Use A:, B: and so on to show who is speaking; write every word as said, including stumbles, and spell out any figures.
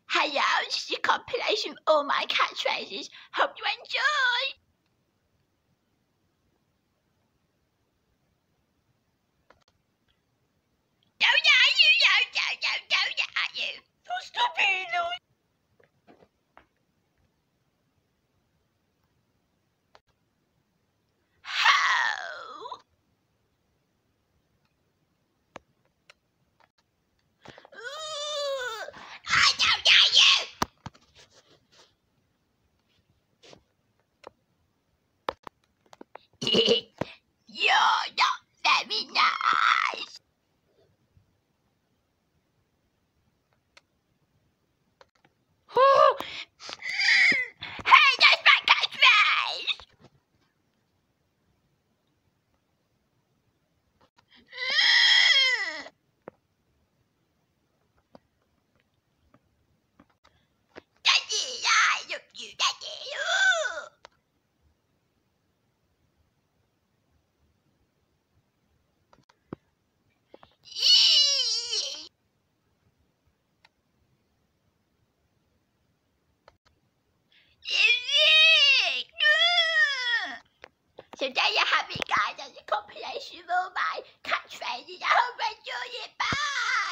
A: Hello, this is a compilation of all my catchphrases. Hope you enjoy! Don't at you, don't, don't, don't, don't at you. Oh, stop it, Louis. How? Ooh, I don't at you. You're not very nice. Hey, that's my catchphrase. Daddy, I love you, Daddy. Ooh. So there you have it, guys. That's a compilation of all my catchphrases. I hope you enjoy it. Bye!